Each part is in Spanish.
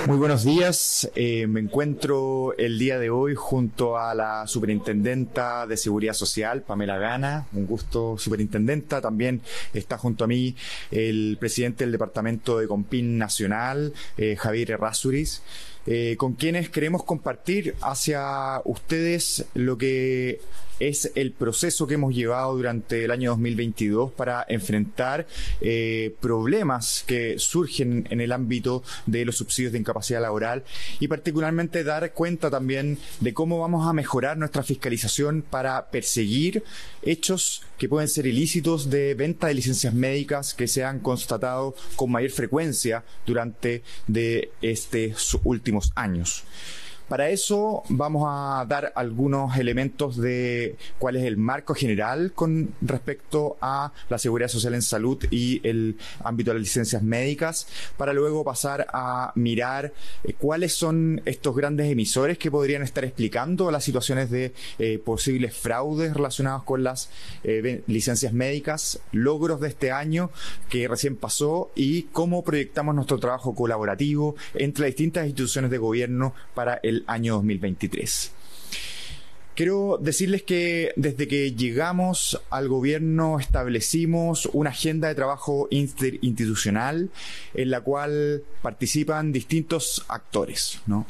Muy buenos días. Me encuentro el día de hoy junto a la Superintendenta de Seguridad Social, Pamela Gana. Un gusto, Superintendenta. También está junto a mí el presidente del Departamento de Compin Nacional, Javier Errázuriz, con quienes queremos compartir hacia ustedes lo que es el proceso que hemos llevado durante el año 2022 para enfrentar problemas que surgen en el ámbito de los subsidios de incapacidad laboral y particularmente dar cuenta también de cómo vamos a mejorar nuestra fiscalización para perseguir hechos que pueden ser ilícitos de venta de licencias médicas que se han constatado con mayor frecuencia durante estos últimos años. Para eso vamos a dar algunos elementos de cuál es el marco general con respecto a la seguridad social en salud y el ámbito de las licencias médicas, para luego pasar a mirar cuáles son estos grandes emisores que podrían estar explicando las situaciones de posibles fraudes relacionados con las licencias médicas, logros de este año que recién pasó y cómo proyectamos nuestro trabajo colaborativo entre las distintas instituciones de gobierno para el año 2023. Quiero decirles que desde que llegamos al gobierno establecimos una agenda de trabajo interinstitucional en la cual participan distintos actores, ¿no?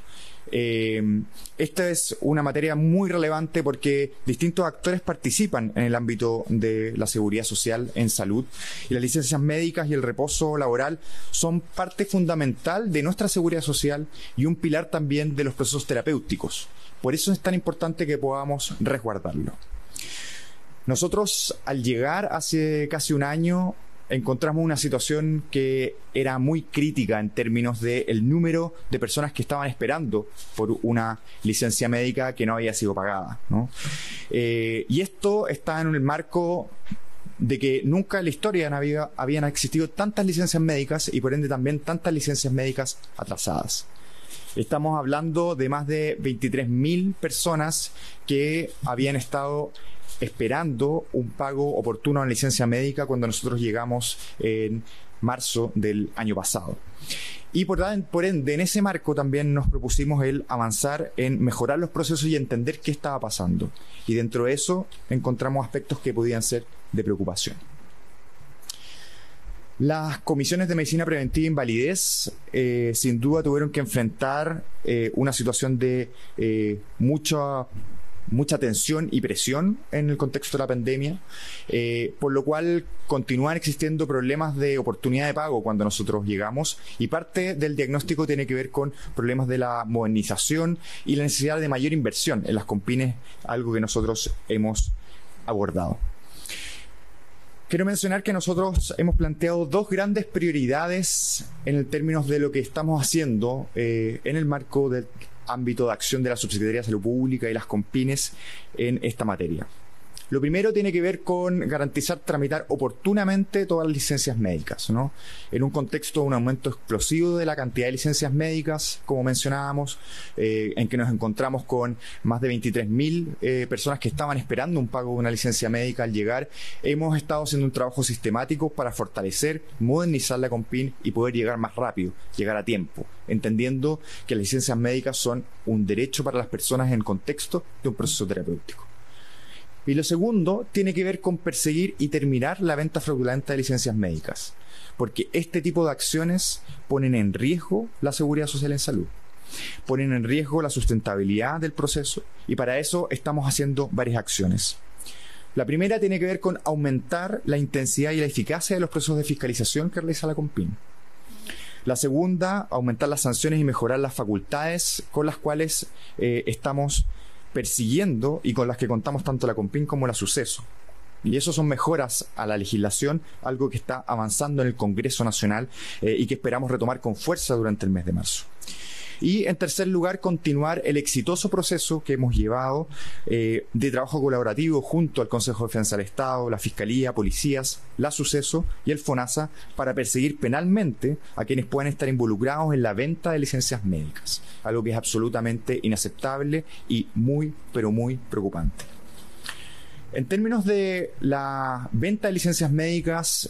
Esta es una materia muy relevante porque distintos actores participan en el ámbito de la seguridad social en salud y las licencias médicas y el reposo laboral son parte fundamental de nuestra seguridad social y un pilar también de los procesos terapéuticos. Por eso es tan importante que podamos resguardarlo. Nosotros, al llegar hace casi un año, encontramos una situación que era muy crítica en términos del número de personas que estaban esperando por una licencia médica que no había sido pagada, ¿no? Y esto está en el marco de que nunca en la historia habían existido tantas licencias médicas y por ende también tantas licencias médicas atrasadas. Estamos hablando de más de 23.000 personas que habían estado esperando un pago oportuno en licencia médica cuando nosotros llegamos en marzo del año pasado. Y por ende, en ese marco también nos propusimos el avanzar en mejorar los procesos y entender qué estaba pasando. Y dentro de eso encontramos aspectos que podían ser de preocupación. Las comisiones de medicina preventiva e invalidez sin duda tuvieron que enfrentar una situación de mucha tensión y presión en el contexto de la pandemia, por lo cual continúan existiendo problemas de oportunidad de pago cuando nosotros llegamos y parte del diagnóstico tiene que ver con problemas de la modernización y la necesidad de mayor inversión en las compines, algo que nosotros hemos abordado. Quiero mencionar que nosotros hemos planteado dos grandes prioridades en términos de lo que estamos haciendo en el marco del ámbito de acción de la Subsecretaría de Salud Pública y las compines en esta materia. Lo primero tiene que ver con garantizar tramitar oportunamente todas las licencias médicas, ¿no? En un contexto de un aumento explosivo de la cantidad de licencias médicas, como mencionábamos, en que nos encontramos con más de 23.000 personas que estaban esperando un pago de una licencia médica al llegar, hemos estado haciendo un trabajo sistemático para fortalecer, modernizar la compin y poder llegar más rápido, llegar a tiempo, entendiendo que las licencias médicas son un derecho para las personas en el contexto de un proceso terapéutico. Y lo segundo tiene que ver con perseguir y terminar la venta fraudulenta de licencias médicas, porque este tipo de acciones ponen en riesgo la seguridad social en salud, ponen en riesgo la sustentabilidad del proceso y para eso estamos haciendo varias acciones. La primera tiene que ver con aumentar la intensidad y la eficacia de los procesos de fiscalización que realiza la compin. La segunda, aumentar las sanciones y mejorar las facultades con las cuales estamos persiguiendo y con las que contamos tanto la compin como la Suceso. Y eso son mejoras a la legislación, algo que está avanzando en el Congreso Nacional y que esperamos retomar con fuerza durante el mes de marzo. Y en tercer lugar, continuar el exitoso proceso que hemos llevado de trabajo colaborativo junto al Consejo de Defensa del Estado, la Fiscalía, policías, la Suceso y el FONASA para perseguir penalmente a quienes puedan estar involucrados en la venta de licencias médicas, algo que es absolutamente inaceptable y muy, pero muy preocupante. En términos de la venta de licencias médicas,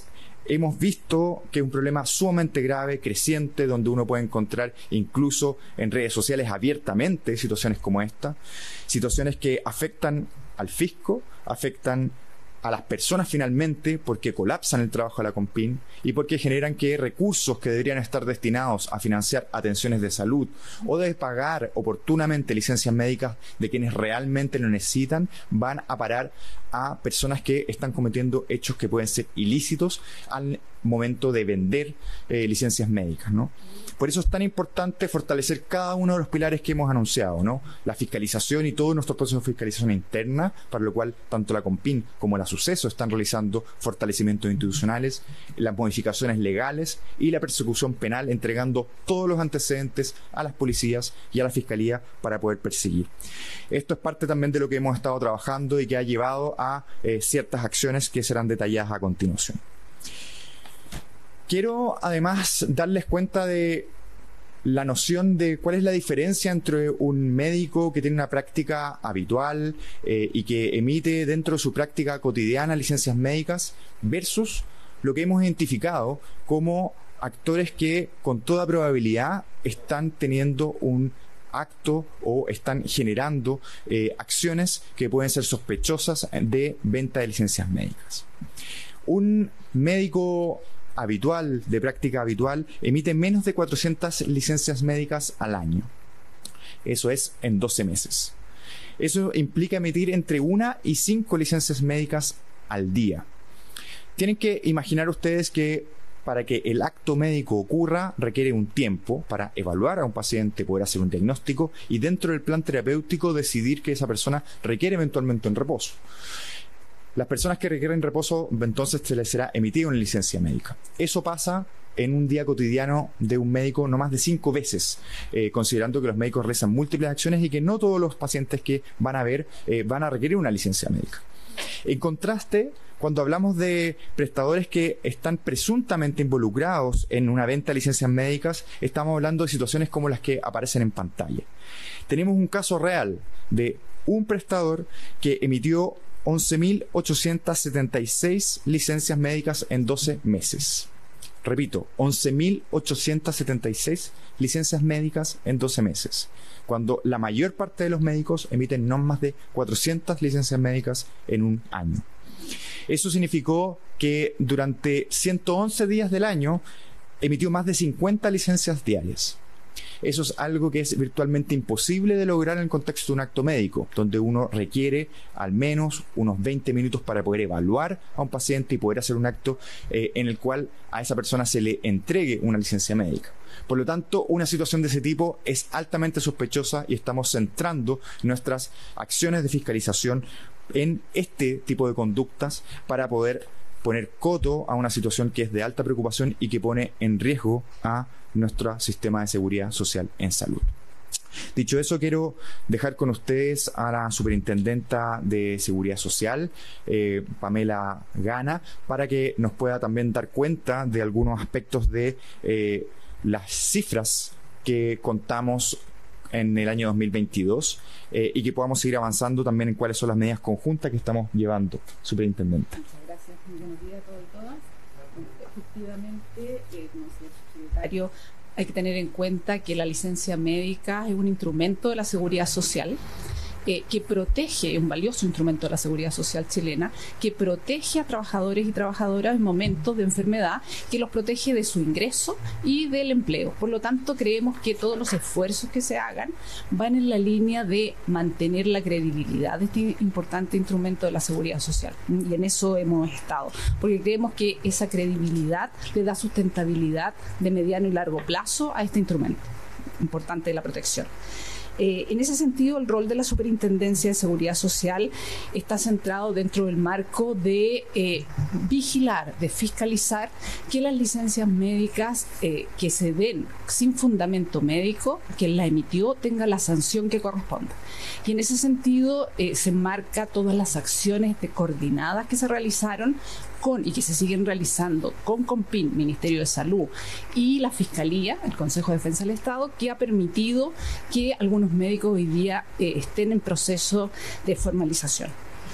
hemos visto que es un problema sumamente grave, creciente, donde uno puede encontrar incluso en redes sociales abiertamente situaciones como esta, situaciones que afectan al fisco, afectan a las personas finalmente, porque colapsan el trabajo de la CONPIN y porque generan que recursos que deberían estar destinados a financiar atenciones de salud o de pagar oportunamente licencias médicas de quienes realmente lo necesitan, van a parar a personas que están cometiendo hechos que pueden ser ilícitos al momento de vender licencias médicas, ¿no? Por eso es tan importante fortalecer cada uno de los pilares que hemos anunciado, ¿no? La fiscalización y todo nuestro proceso de fiscalización interna, para lo cual tanto la CONPIN como la Suceso están realizando fortalecimientos institucionales, las modificaciones legales y la persecución penal, entregando todos los antecedentes a las policías y a la fiscalía para poder perseguir. Esto es parte también de lo que hemos estado trabajando y que ha llevado a ciertas acciones que serán detalladas a continuación. Quiero además darles cuenta de la noción de cuál es la diferencia entre un médico que tiene una práctica habitual y que emite dentro de su práctica cotidiana licencias médicas versus lo que hemos identificado como actores que con toda probabilidad están teniendo un acto o están generando acciones que pueden ser sospechosas de venta de licencias médicas. Un médico habitual, de práctica habitual, emite menos de 400 licencias médicas al año. Eso es en 12 meses. Eso implica emitir entre 1 y 5 licencias médicas al día. Tienen que imaginar ustedes que para que el acto médico ocurra requiere un tiempo para evaluar a un paciente, poder hacer un diagnóstico y dentro del plan terapéutico decidir que esa persona requiere eventualmente un reposo. Las personas que requieren reposo, entonces se les será emitida una licencia médica. Eso pasa en un día cotidiano de un médico no más de 5 veces, considerando que los médicos realizan múltiples acciones y que no todos los pacientes que van a ver van a requerir una licencia médica. En contraste, cuando hablamos de prestadores que están presuntamente involucrados en una venta de licencias médicas, estamos hablando de situaciones como las que aparecen en pantalla. Tenemos un caso real de un prestador que emitió 11.876 licencias médicas en 12 meses. Repito, 11.876 licencias médicas en 12 meses, cuando la mayor parte de los médicos emiten no más de 400 licencias médicas en un año. Eso significó que durante 111 días del año emitió más de 50 licencias diarias. Eso es algo que es virtualmente imposible de lograr en el contexto de un acto médico, donde uno requiere al menos unos 20 minutos para poder evaluar a un paciente y poder hacer un acto en el cual a esa persona se le entregue una licencia médica. Por lo tanto, una situación de ese tipo es altamente sospechosa y estamos centrando nuestras acciones de fiscalización en este tipo de conductas para poder poner coto a una situación que es de alta preocupación y que pone en riesgo a nuestro sistema de seguridad social en salud. Dicho eso, quiero dejar con ustedes a la Superintendenta de Seguridad Social, Pamela Gana, para que nos pueda también dar cuenta de algunos aspectos de las cifras que contamos en el año 2022 y que podamos seguir avanzando también en cuáles son las medidas conjuntas que estamos llevando. Superintendente. Muchas gracias. Muy buenos días a todos y todas. Efectivamente, como decía el secretario, hay que tener en cuenta que la licencia médica es un instrumento de la seguridad social que protege, un valioso instrumento de la seguridad social chilena, que protege a trabajadores y trabajadoras en momentos de enfermedad, que los protege de su ingreso y del empleo. Por lo tanto, creemos que todos los esfuerzos que se hagan van en la línea de mantener la credibilidad de este importante instrumento de la seguridad social. Y en eso hemos estado, porque creemos que esa credibilidad le da sustentabilidad de mediano y largo plazo a este instrumento importante de la protección. En ese sentido, el rol de la Superintendencia de Seguridad Social está centrado dentro del marco de vigilar, de fiscalizar que las licencias médicas que se den sin fundamento médico, quien la emitió, tenga la sanción que corresponda. Y en ese sentido se enmarca todas las acciones coordinadas que se realizaron y que se siguen realizando con CONPIN, Ministerio de Salud y la Fiscalía, el Consejo de Defensa del Estado, que ha permitido que algunos médicos hoy día estén en proceso de formalización.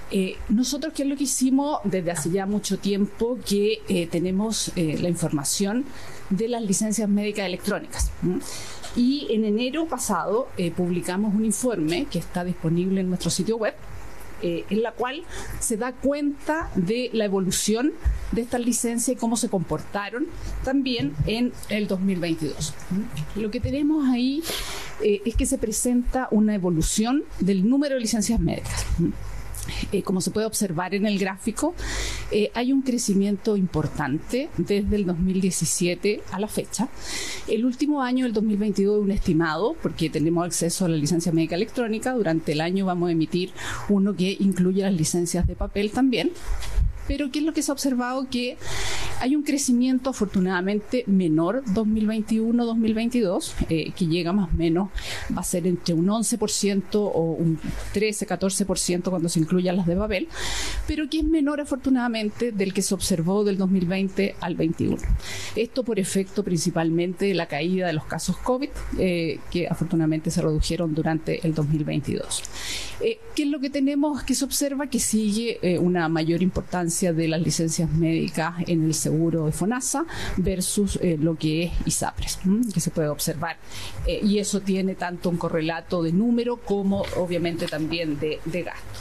Nosotros, ¿qué es lo que hicimos desde hace ya mucho tiempo? Que tenemos la información de las licencias médicas electrónicas. Y en enero pasado publicamos un informe que está disponible en nuestro sitio web, en la cual se da cuenta de la evolución de estas licencias y cómo se comportaron también en el 2022. Lo que tenemos ahí es que se presenta una evolución del número de licencias médicas. Como se puede observar en el gráfico, hay un crecimiento importante desde el 2017 a la fecha. El último año, el 2022, es un estimado, porque tenemos acceso a la licencia médica electrónica. Durante el año vamos a emitir uno que incluye las licencias de papel también. Pero ¿qué es lo que se ha observado? Que hay un crecimiento afortunadamente menor 2021-2022, que llega más o menos, va a ser entre un 11% o un 13-14% cuando se incluyan las de papel, pero que es menor afortunadamente del que se observó del 2020 al 21. Esto por efecto principalmente de la caída de los casos COVID, que afortunadamente se redujeron durante el 2022. ¿Qué es lo que tenemos? Que se observa que sigue una mayor importancia de las licencias médicas en el seguro de FONASA versus lo que es ISAPRES, que se puede observar. Y eso tiene tanto un correlato de número como obviamente también de gasto.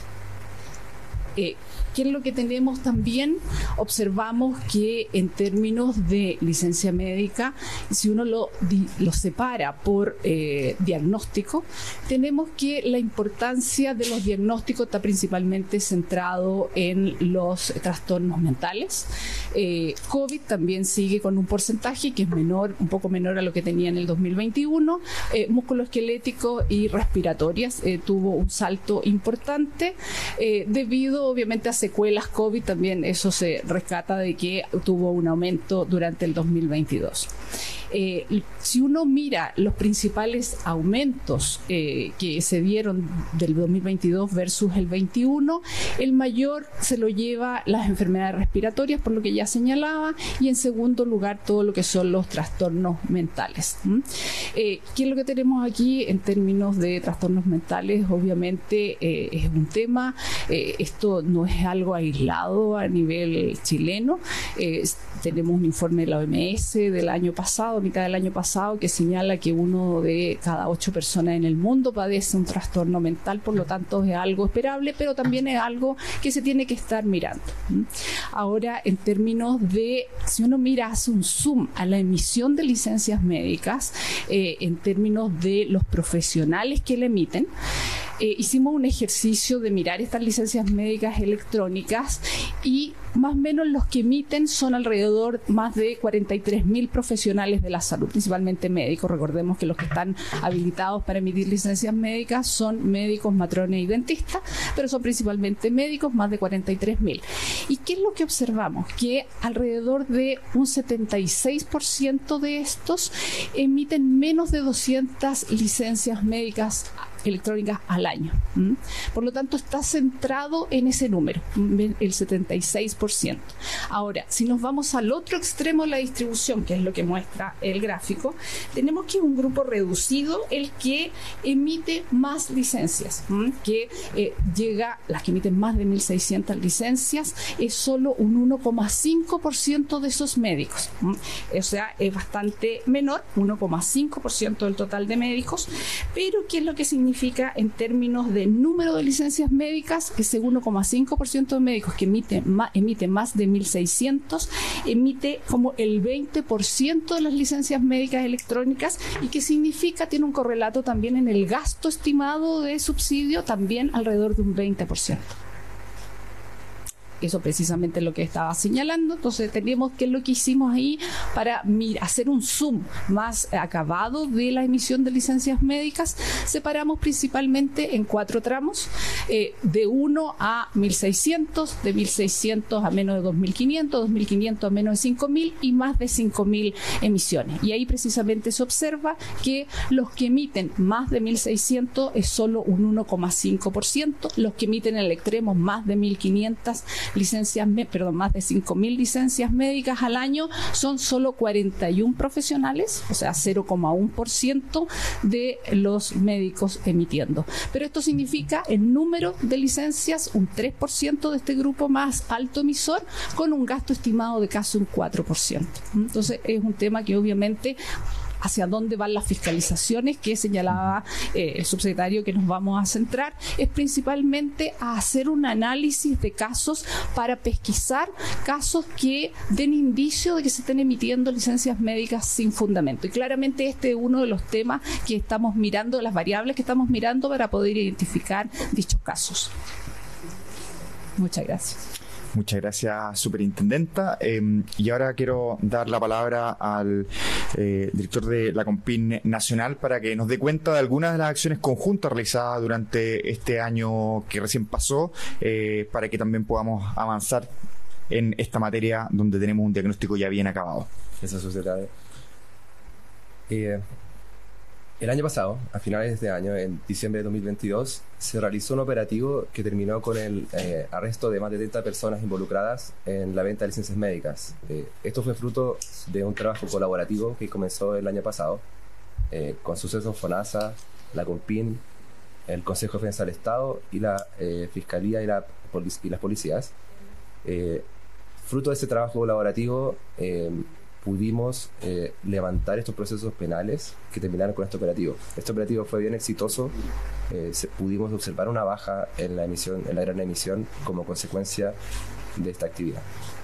¿Qué es lo que tenemos también? Observamos que en términos de licencia médica, si uno lo separa por diagnóstico, tenemos que la importancia de los diagnósticos está principalmente centrado en los trastornos mentales. COVID también sigue con un porcentaje que es menor, un poco menor a lo que tenía en el 2021. Musculoesquelético y respiratorias tuvo un salto importante debido obviamente a secuelas COVID. También eso se rescata de que tuvo un aumento durante el 2022. Si uno mira los principales aumentos que se dieron del 2022 versus el 21, el mayor se lo lleva las enfermedades respiratorias, por lo que ya señalaba, y en segundo lugar todo lo que son los trastornos mentales. ¿Qué es lo que tenemos aquí en términos de trastornos mentales? Obviamente es un tema, esto no es algo aislado a nivel chileno. Tenemos un informe de la OMS del año pasado, mitad del año pasado, que señala que 1 de cada 8 personas en el mundo padece un trastorno mental, por lo tanto es algo esperable, pero también es algo que se tiene que estar mirando. Ahora, en términos de, si uno mira, hace un zoom a la emisión de licencias médicas, en términos de los profesionales que le emiten, hicimos un ejercicio de mirar estas licencias médicas electrónicas y más o menos los que emiten son alrededor más de 43.000 profesionales de la salud, principalmente médicos. Recordemos que los que están habilitados para emitir licencias médicas son médicos, matrones y dentistas, pero son principalmente médicos, más de 43.000. ¿Y qué es lo que observamos? Que alrededor de un 76% de estos emiten menos de 200 licencias médicas electrónicas al año. Por lo tanto, está centrado en ese número, el 76%. Ahora, si nos vamos al otro extremo de la distribución, que es lo que muestra el gráfico, tenemos que un grupo reducido el que emite más licencias, que llega, las que emiten más de 1.600 licencias, es solo un 1,5% de esos médicos. O sea, es bastante menor, 1,5% del total de médicos, pero ¿qué es lo que significa en términos de número de licencias médicas? Que ese 1,5% de médicos que emite más de 1.600, emite como el 20% de las licencias médicas electrónicas, y que significa, tiene un correlato también en el gasto estimado de subsidio, también alrededor de un 20%. Eso precisamente es lo que estaba señalando. Entonces tenemos que es lo que hicimos ahí para hacer un zoom más acabado de la emisión de licencias médicas. Separamos principalmente en 4 tramos, de 1 a 1.600, de 1.600 a menos de 2.500, 2.500 a menos de 5.000 y más de 5.000 emisiones. Y ahí precisamente se observa que los que emiten más de 1.600 es solo un 1,5%, los que emiten en el extremo más de 1.500 más de 5.000 licencias médicas al año, son solo 41 profesionales, o sea, 0,1% de los médicos emitiendo. Pero esto significa el número de licencias, un 3% de este grupo más alto emisor, con un gasto estimado de casi un 4%. Entonces, es un tema que obviamente hacia dónde van las fiscalizaciones que señalaba el subsecretario que nos vamos a centrar, es principalmente a hacer un análisis de casos para pesquisar casos que den indicio de que se estén emitiendo licencias médicas sin fundamento. Y claramente este es uno de los temas que estamos mirando, las variables que estamos mirando para poder identificar dichos casos. Muchas gracias. Muchas gracias, superintendenta. Y ahora quiero dar la palabra al director de la CONPIN Nacional para que nos dé cuenta de algunas de las acciones conjuntas realizadas durante este año que recién pasó, para que también podamos avanzar en esta materia donde tenemos un diagnóstico ya bien acabado. Esa sociedad. El año pasado, a finales de este año, en diciembre de 2022, se realizó un operativo que terminó con el arresto de más de 30 personas involucradas en la venta de licencias médicas. Esto fue fruto de un trabajo colaborativo que comenzó el año pasado con Sucesos FONASA, la CONPIN, el Consejo de Defensa del Estado y la Fiscalía y las policías. Fruto de ese trabajo colaborativo, pudimos levantar estos procesos penales que terminaron con este operativo. Este operativo fue bien exitoso. Pudimos observar una baja en la gran emisión como consecuencia de esta actividad.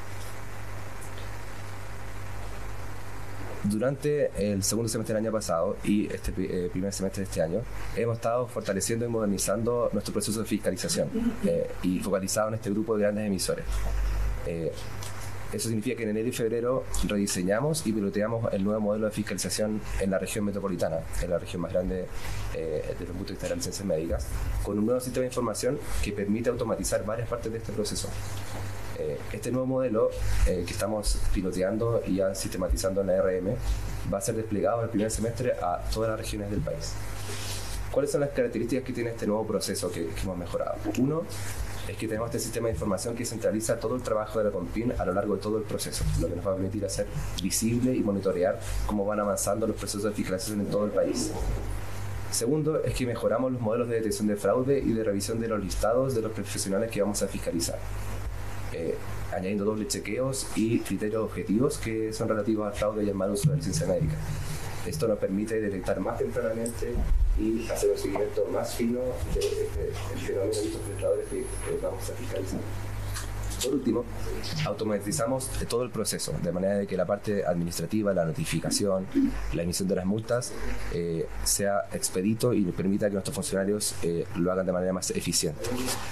Durante el segundo semestre del año pasado y este primer semestre de este año, hemos estado fortaleciendo y modernizando nuestro proceso de fiscalización y focalizado en este grupo de grandes emisores. Eso significa que en enero y febrero rediseñamos y piloteamos el nuevo modelo de fiscalización en la región metropolitana, en la región más grande desde el punto de vista de las licencias médicas, con un nuevo sistema de información que permite automatizar varias partes de este proceso. Este nuevo modelo que estamos piloteando y ya sistematizando en la RM va a ser desplegado en el primer semestre a todas las regiones del país. ¿Cuáles son las características que tiene este nuevo proceso que hemos mejorado? Uno, es que tenemos este sistema de información que centraliza todo el trabajo de la CONPIN a lo largo de todo el proceso, lo que nos va a permitir hacer visible y monitorear cómo van avanzando los procesos de fiscalización en todo el país. Segundo, es que mejoramos los modelos de detección de fraude y de revisión de los listados de los profesionales que vamos a fiscalizar, añadiendo doble chequeos y criterios objetivos que son relativos al fraude y al mal uso de la licencia médica. Esto nos permite detectar más tempranamente y hacer un seguimiento más fino del fenómeno de estos prestadores que vamos a fiscalizar. Por último, automatizamos todo el proceso, de manera de que la parte administrativa, la notificación, la emisión de las multas, sea expedito y permita que nuestros funcionarios lo hagan de manera más eficiente.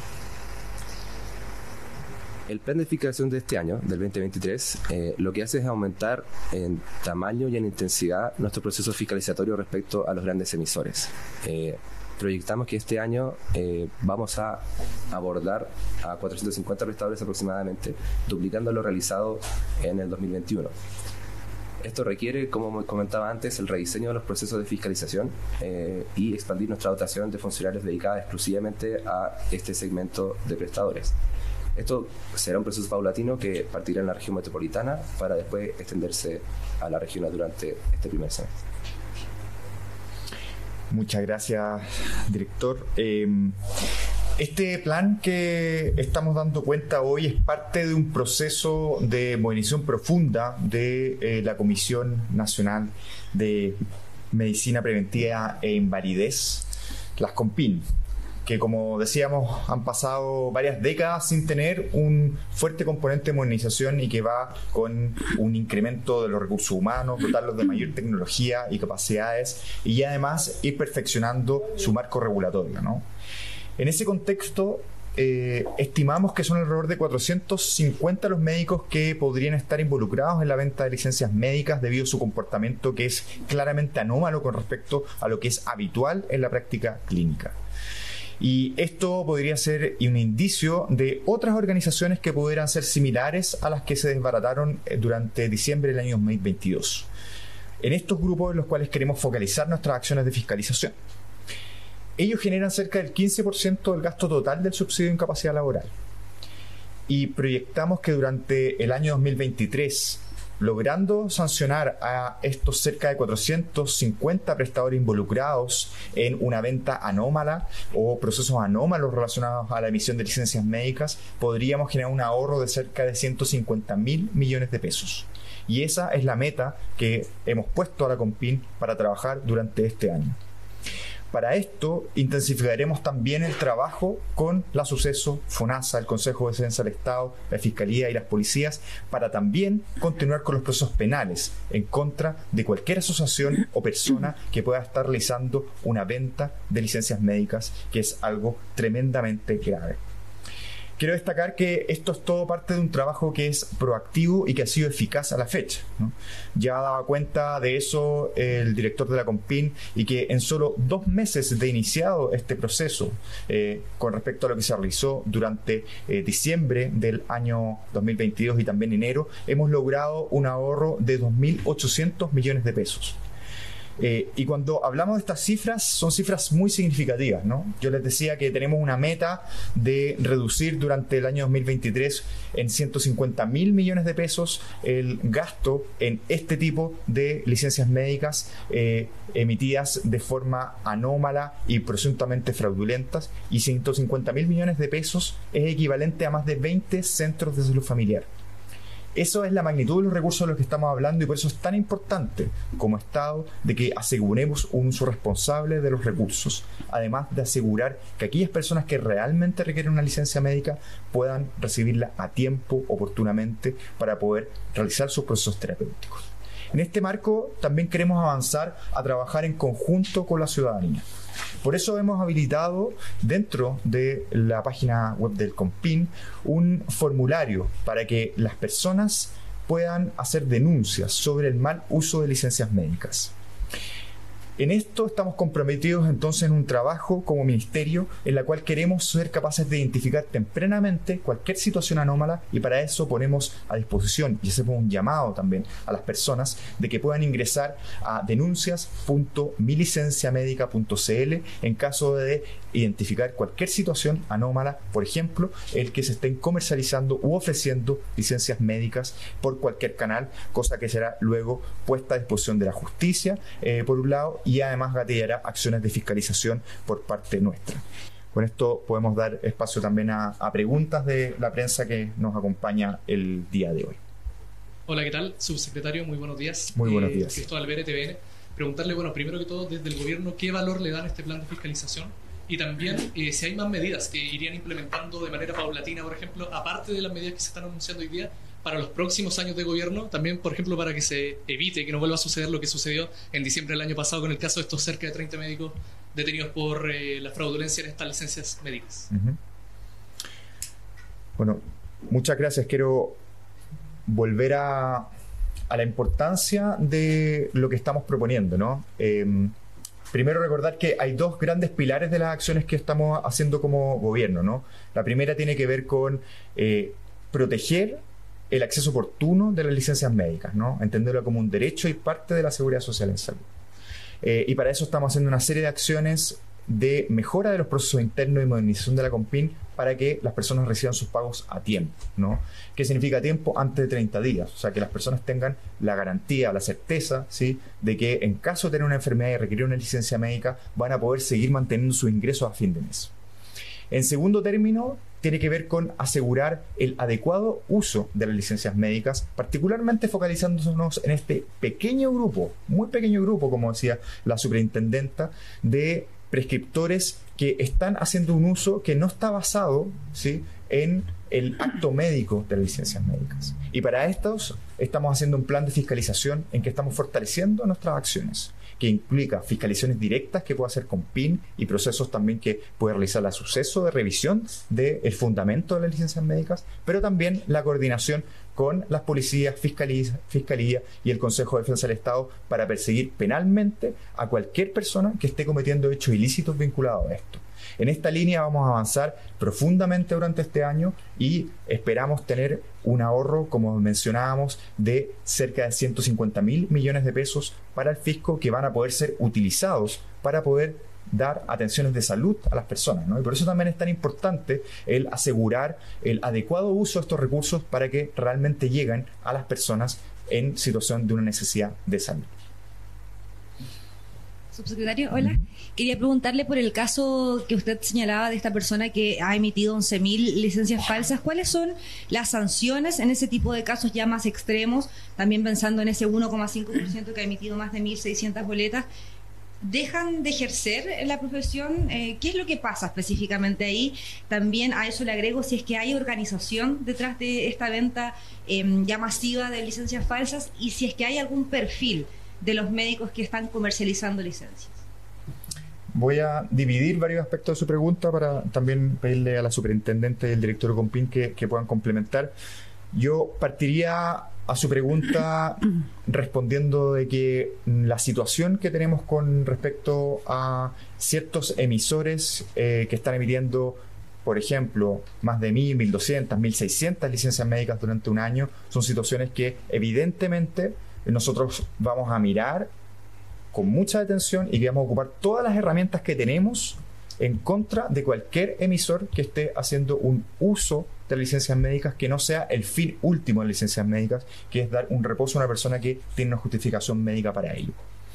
El plan de fiscalización de este año, del 2023, lo que hace es aumentar en tamaño y en intensidad nuestro proceso fiscalizatorio respecto a los grandes emisores. Proyectamos que este año vamos a abordar a 450 prestadores aproximadamente, duplicando lo realizado en el 2021. Esto requiere, como comentaba antes, el rediseño de los procesos de fiscalización y expandir nuestra dotación de funcionarios dedicada exclusivamente a este segmento de prestadores. Esto será un proceso paulatino que partirá en la región metropolitana para después extenderse a la región durante este primer semestre. Muchas gracias, director. Este plan que estamos dando cuenta hoy es parte de un proceso de modernización profunda de la Comisión Nacional de Medicina Preventiva e Invalidez, las CONPIN, que, como decíamos, han pasado varias décadas sin tener un fuerte componente de modernización y que va con un incremento de los recursos humanos, dotarlos de mayor tecnología y capacidades y además ir perfeccionando su marco regulatorio, ¿no? En ese contexto, estimamos que son alrededor de 450 los médicos que podrían estar involucrados en la venta de licencias médicas debido a su comportamiento que es claramente anómalo con respecto a lo que es habitual en la práctica clínica. Y esto podría ser un indicio de otras organizaciones que pudieran ser similares a las que se desbarataron durante diciembre del año 2022. En estos grupos en los cuales queremos focalizar nuestras acciones de fiscalización. Ellos generan cerca del 15% del gasto total del subsidio de incapacidad laboral. y proyectamos que durante el año 2023, logrando sancionar a estos cerca de 450 prestadores involucrados en una venta anómala o procesos anómalos relacionados a la emisión de licencias médicas, podríamos generar un ahorro de cerca de 150.000 millones de pesos. Y esa es la meta que hemos puesto a la CONPIN para trabajar durante este año. Para esto, intensificaremos también el trabajo con la SUCESO, FONASA, el Consejo de Defensa del Estado, la Fiscalía y las policías, para también continuar con los procesos penales en contra de cualquier asociación o persona que pueda estar realizando una venta de licencias médicas, que es algo tremendamente grave. Quiero destacar que esto es todo parte de un trabajo que es proactivo y que ha sido eficaz a la fecha, ¿no? Ya daba cuenta de eso el director de la CONPIN, y que en solo 2 meses de iniciado este proceso, con respecto a lo que se realizó durante diciembre del año 2022 y también enero, hemos logrado un ahorro de 2.800 millones de pesos. Y cuando hablamos de estas cifras, son cifras muy significativas, ¿no? Yo les decía que tenemos una meta de reducir durante el año 2023 en 150.000 millones de pesos el gasto en este tipo de licencias médicas emitidas de forma anómala y presuntamente fraudulentas, y 150.000 millones de pesos es equivalente a más de 20 centros de salud familiar. Eso es la magnitud de los recursos de los que estamos hablando, y por eso es tan importante como Estado de que aseguremos un uso responsable de los recursos, además de asegurar que aquellas personas que realmente requieren una licencia médica puedan recibirla a tiempo, oportunamente, para poder realizar sus procesos terapéuticos. En este marco también queremos avanzar a trabajar en conjunto con la ciudadanía. Por eso hemos habilitado dentro de la página web del CONPIN un formulario para que las personas puedan hacer denuncias sobre el mal uso de licencias médicas. En esto estamos comprometidos entonces en un trabajo como ministerio en la cual queremos ser capaces de identificar tempranamente cualquier situación anómala, y para eso ponemos a disposición y hacemos un llamado también a las personas de que puedan ingresar a denuncias.milicenciamedica.cl en caso de identificar cualquier situación anómala, por ejemplo, el que se estén comercializando u ofreciendo licencias médicas por cualquier canal, cosa que será luego puesta a disposición de la justicia, por un lado, y además gatillará acciones de fiscalización por parte nuestra. Con esto podemos dar espacio también a preguntas de la prensa que nos acompaña el día de hoy. Hola, ¿qué tal? Subsecretario, muy buenos días. Muy buenos días. Cristóbal Vera, TVN. Preguntarle, bueno, primero que todo, desde el gobierno, ¿qué valor le dan a este plan de fiscalización? Y también si hay más medidas que irían implementando de manera paulatina, por ejemplo, aparte de las medidas que se están anunciando hoy día, para los próximos años de gobierno, también, por ejemplo, para que se evite que no vuelva a suceder lo que sucedió en diciembre del año pasado con el caso de estos cerca de 30 médicos detenidos por la fraudulencia en estas licencias médicas. Bueno, muchas gracias. Quiero volver a la importancia de lo que estamos proponiendo, ¿no? Primero recordar que hay 2 grandes pilares de las acciones que estamos haciendo como gobierno, ¿no? La primera tiene que ver con proteger el acceso oportuno de las licencias médicas, ¿no? Entenderlo como un derecho y parte de la seguridad social en salud. Y para eso estamos haciendo una serie de acciones de mejora de los procesos internos y modernización de la CONPIN para que las personas reciban sus pagos a tiempo, ¿no? ¿Qué significa tiempo? Antes de 30 días. O sea, que las personas tengan la garantía, la certeza, ¿sí?, de que en caso de tener una enfermedad y requerir una licencia médica, van a poder seguir manteniendo sus ingresos a fin de mes. En segundo término, tiene que ver con asegurar el adecuado uso de las licencias médicas, particularmente focalizándonos en este pequeño grupo, muy pequeño grupo, como decía la superintendenta, de prescriptores que están haciendo un uso que no está basado, ¿sí?, en el acto médico de las licencias médicas. Y para estos estamos haciendo un plan de fiscalización en que estamos fortaleciendo nuestras acciones, que implica fiscalizaciones directas que puede hacer CONPIN y procesos también que puede realizar la SUCESO de revisión del fundamento de las licencias médicas, pero también la coordinación con las policías, fiscalía y el Consejo de Defensa del Estado para perseguir penalmente a cualquier persona que esté cometiendo hechos ilícitos vinculados a esto. En esta línea vamos a avanzar profundamente durante este año y esperamos tener un ahorro, como mencionábamos, de cerca de 150.000 millones de pesos para el fisco, que van a poder ser utilizados para poder dar atenciones de salud a las personas, ¿no? Y por eso también es tan importante el asegurar el adecuado uso de estos recursos para que realmente lleguen a las personas en situación de una necesidad de salud. Subsecretario, hola. Quería preguntarle por el caso que usted señalaba de esta persona que ha emitido 11.000 licencias falsas. ¿Cuáles son las sanciones en ese tipo de casos ya más extremos? También pensando en ese 1,5% que ha emitido más de 1.600 boletas. ¿Dejan de ejercer la profesión? ¿Qué es lo que pasa específicamente ahí? También a eso le agrego si es que hay organización detrás de esta venta ya masiva de licencias falsas y si es que hay algún perfil de los médicos que están comercializando licencias. Voy a dividir varios aspectos de su pregunta para también pedirle a la superintendente y el director Compin que puedan complementar. Yo partiría a su pregunta respondiendo de que la situación que tenemos con respecto a ciertos emisores que están emitiendo, por ejemplo, más de 1.000, 1.200, 1.600 licencias médicas durante un año, son situaciones que evidentemente nosotros vamos a mirar con mucha atención y que vamos a ocupar todas las herramientas que tenemos en contra de cualquier emisor que esté haciendo un uso de licencias médicas que no sea el fin último de licencias médicas, que es dar un reposo a una persona que tiene una justificación médica para ello.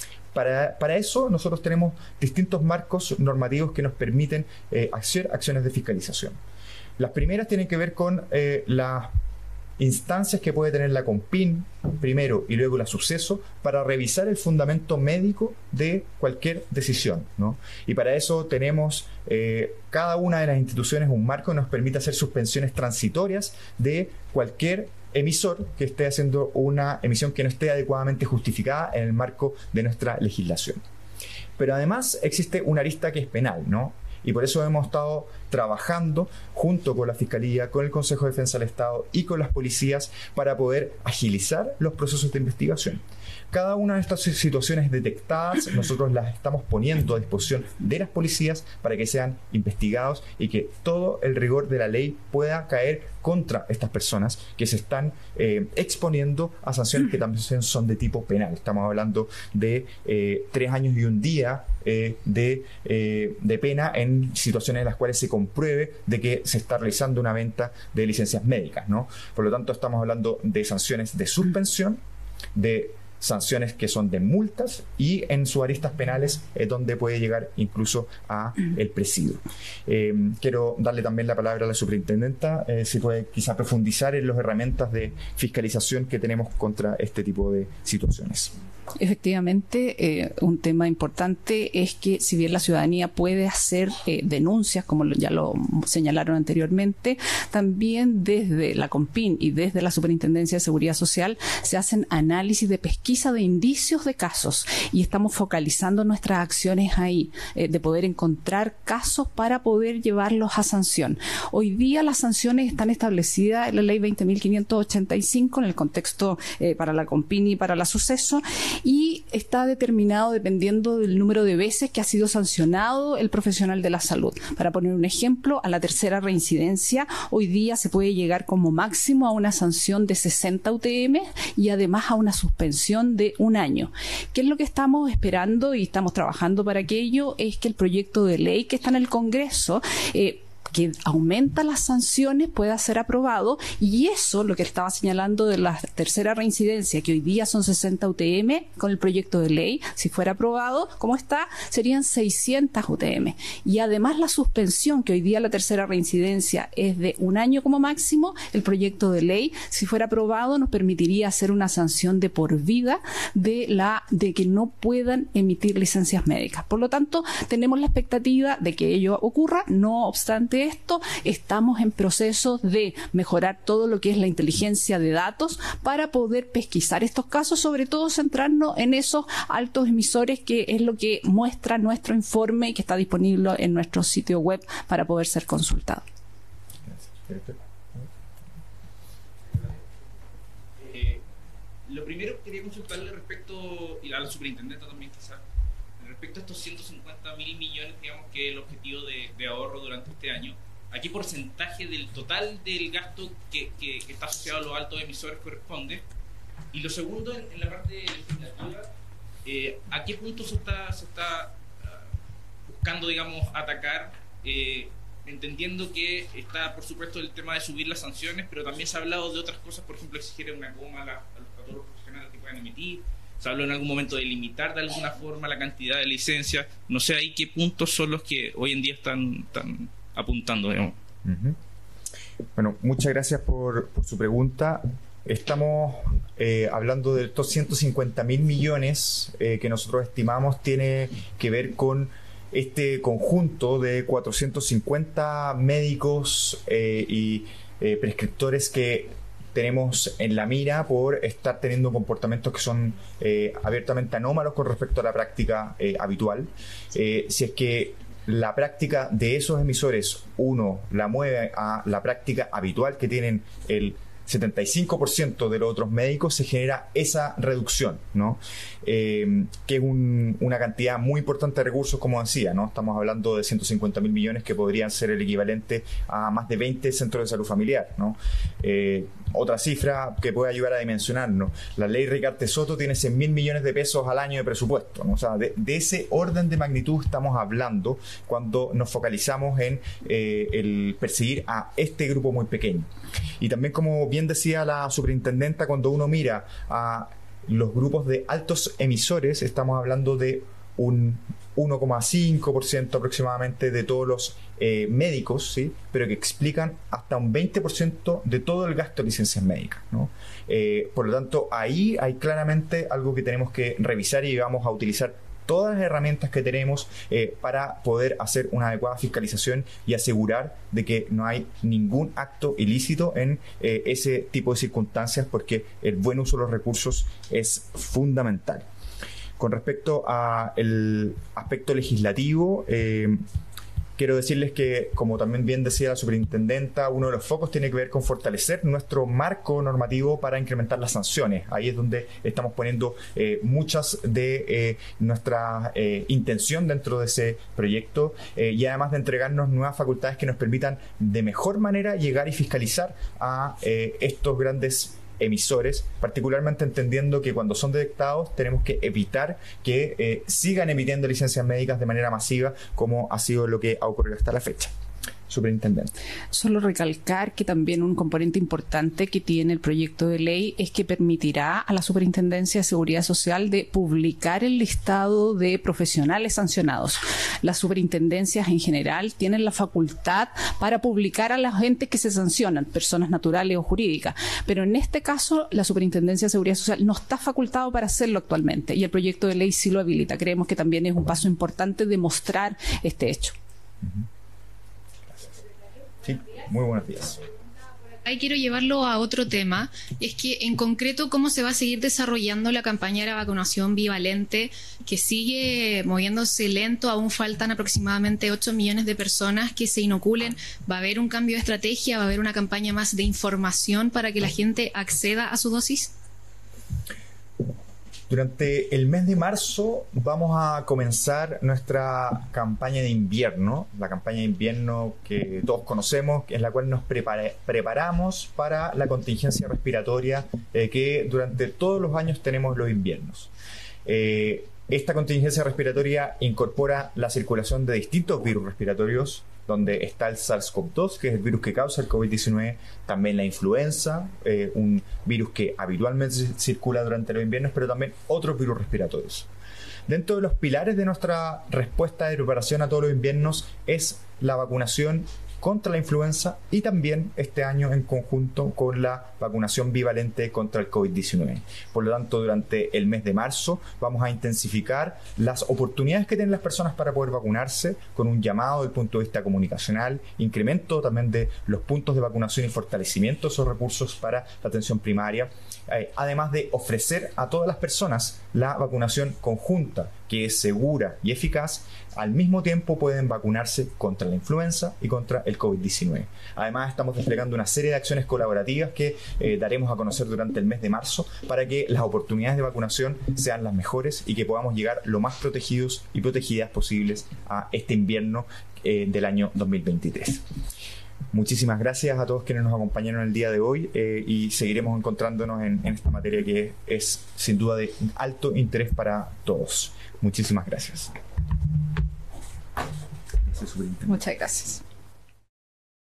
Para eso nosotros tenemos distintos marcos normativos que nos permiten hacer acciones de fiscalización. Las primeras tienen que ver con las instancias que puede tener la Compin primero y luego la Suceso para revisar el fundamento médico de cualquier decisión, ¿no? Y para eso tenemos cada una de las instituciones un marco que nos permite hacer suspensiones transitorias de cualquier emisor que esté haciendo una emisión que no esté adecuadamente justificada en el marco de nuestra legislación. Pero además existe una arista que es penal, ¿no? Y por eso hemos estado trabajando junto con la Fiscalía, con el Consejo de Defensa del Estado y con las policías para poder agilizar los procesos de investigación. Cada una de estas situaciones detectadas, nosotros las estamos poniendo a disposición de las policías para que sean investigados y que todo el rigor de la ley pueda caer contra estas personas que se están exponiendo a sanciones que también son de tipo penal. Estamos hablando de 3 años y un día de pena en situaciones en las cuales se compruebe de que se está realizando una venta de licencias médicas, ¿no? Por lo tanto, estamos hablando de sanciones de suspensión, de sanciones que son de multas y en sus aristas penales donde puede llegar incluso a el presidio. Quiero darle también la palabra a la superintendenta, si puede quizá profundizar en las herramientas de fiscalización que tenemos contra este tipo de situaciones. Efectivamente, un tema importante es que si bien la ciudadanía puede hacer denuncias, como ya lo señalaron anteriormente, también desde la Compin y desde la Superintendencia de Seguridad Social se hacen análisis de pesquisa de indicios de casos y estamos focalizando nuestras acciones ahí, de poder encontrar casos para poder llevarlos a sanción. Hoy día las sanciones están establecidas en la Ley 20.585 en el contexto para la Compin y para la Suceso, y está determinado dependiendo del número de veces que ha sido sancionado el profesional de la salud. Para poner un ejemplo, a la tercera reincidencia, hoy día se puede llegar como máximo a una sanción de 60 UTM y además a una suspensión de 1 año. ¿Qué es lo que estamos esperando y estamos trabajando para aquello? Es que el proyecto de ley que está en el Congreso que aumenta las sanciones pueda ser aprobado, y eso, lo que estaba señalando de la tercera reincidencia, que hoy día son 60 UTM, con el proyecto de ley, si fuera aprobado, como está, serían 600 UTM. Y además la suspensión, que hoy día la tercera reincidencia es de 1 año como máximo, el proyecto de ley, si fuera aprobado, nos permitiría hacer una sanción de por vida de que no puedan emitir licencias médicas. Por lo tanto, tenemos la expectativa de que ello ocurra. No obstante esto, estamos en proceso de mejorar todo lo que es la inteligencia de datos para poder pesquisar estos casos, sobre todo centrarnos en esos altos emisores, que es lo que muestra nuestro informe y que está disponible en nuestro sitio web para poder ser consultado. Lo primero que quería consultarle respecto, y a la superintendenta también quizás, respecto a estos 150.000 millones, digamos, que es el objetivo de ahorro durante este año, ¿a qué porcentaje del total del gasto que está asociado a los altos emisores corresponde? Y lo segundo, en la parte legislativa, ¿a qué punto se está buscando, digamos, atacar, entendiendo que está, por supuesto, el tema de subir las sanciones, pero también se ha hablado de otras cosas, por ejemplo, exigir una coma a todos los profesionales que puedan emitir. Se habló en algún momento de limitar de alguna forma la cantidad de licencias. No sé ahí qué puntos son los que hoy en día están apuntando, digamos. Bueno, muchas gracias por su pregunta. Estamos hablando de estos 150.000 millones que nosotros estimamos tiene que ver con este conjunto de 450 médicos y prescriptores que tenemos en la mira por estar teniendo comportamientos que son abiertamente anómalos con respecto a la práctica habitual. Si es que la práctica de esos emisores, uno la mueve a la práctica habitual que tienen el 75% de los otros médicos, se genera esa reducción, ¿no? Que es una cantidad muy importante de recursos, como decía, ¿no? Estamos hablando de 150.000 millones que podrían ser el equivalente a más de 20 centros de salud familiar, ¿no? Otra cifra que puede ayudar a dimensionarnos: la ley Ricardo Soto tiene 100.000 millones de pesos al año de presupuesto, ¿no? O sea, de ese orden de magnitud estamos hablando cuando nos focalizamos en el perseguir a este grupo muy pequeño. Y también, como bien decía la superintendenta, cuando uno mira a los grupos de altos emisores, estamos hablando de un 1,5% aproximadamente de todos los médicos, ¿sí? Pero que explican hasta un 20% de todo el gasto de licencias médicas, ¿no? Por lo tanto, ahí hay claramente algo que tenemos que revisar y vamos a utilizar todas las herramientas que tenemos para poder hacer una adecuada fiscalización y asegurar de que no hay ningún acto ilícito en ese tipo de circunstancias, porque el buen uso de los recursos es fundamental. Con respecto al aspecto legislativo, quiero decirles que, como también bien decía la superintendenta, uno de los focos tiene que ver con fortalecer nuestro marco normativo para incrementar las sanciones. Ahí es donde estamos poniendo muchas de nuestra intención dentro de ese proyecto, y además de entregarnos nuevas facultades que nos permitan de mejor manera llegar y fiscalizar a estos grandes emisores, particularmente entendiendo que cuando son detectados tenemos que evitar que sigan emitiendo licencias médicas de manera masiva, como ha sido lo que ha ocurrido hasta la fecha. Superintendente. Solo recalcar que también un componente importante que tiene el proyecto de ley es que permitirá a la Superintendencia de Seguridad Social de publicar el listado de profesionales sancionados. Las superintendencias en general tienen la facultad para publicar a la gente que se sancionan, personas naturales o jurídicas, pero en este caso la Superintendencia de Seguridad Social no está facultado para hacerlo actualmente, y el proyecto de ley sí lo habilita. Creemos que también es un paso importante demostrar este hecho. Sí, muy buenos días. Ahí quiero llevarlo a otro tema, es que en concreto cómo se va a seguir desarrollando la campaña de la vacunación bivalente, que sigue moviéndose lento. Aún faltan aproximadamente 8 millones de personas que se inoculen. ¿Va a haber un cambio de estrategia? ¿Va a haber una campaña más de información para que la gente acceda a su dosis? Durante el mes de marzo vamos a comenzar nuestra campaña de invierno, la campaña de invierno que todos conocemos, en la cual nos preparamos para la contingencia respiratoria que durante todos los años tenemos los inviernos. Esta contingencia respiratoria incorpora la circulación de distintos virus respiratorios, donde está el SARS-CoV-2, que es el virus que causa el COVID-19, también la influenza, un virus que habitualmente circula durante los inviernos, pero también otros virus respiratorios. Dentro de los pilares de nuestra respuesta de preparación a todos los inviernos es la vacunación contra la influenza, y también este año en conjunto con la vacunación bivalente contra el COVID-19. Por lo tanto, durante el mes de marzo vamos a intensificar las oportunidades que tienen las personas para poder vacunarse, con un llamado desde el punto de vista comunicacional, incremento también de los puntos de vacunación y fortalecimiento de esos recursos para la atención primaria, además de ofrecer a todas las personas la vacunación conjunta, que es segura y eficaz. Al mismo tiempo pueden vacunarse contra la influenza y contra el COVID-19. Además, estamos desplegando una serie de acciones colaborativas que daremos a conocer durante el mes de marzo, para que las oportunidades de vacunación sean las mejores y que podamos llegar lo más protegidos y protegidas posibles a este invierno del año 2023. Muchísimas gracias a todos quienes nos acompañaron el día de hoy, y seguiremos encontrándonos en esta materia que es sin duda de alto interés para todos. Muchísimas gracias. Soy superintendente. Muchas gracias.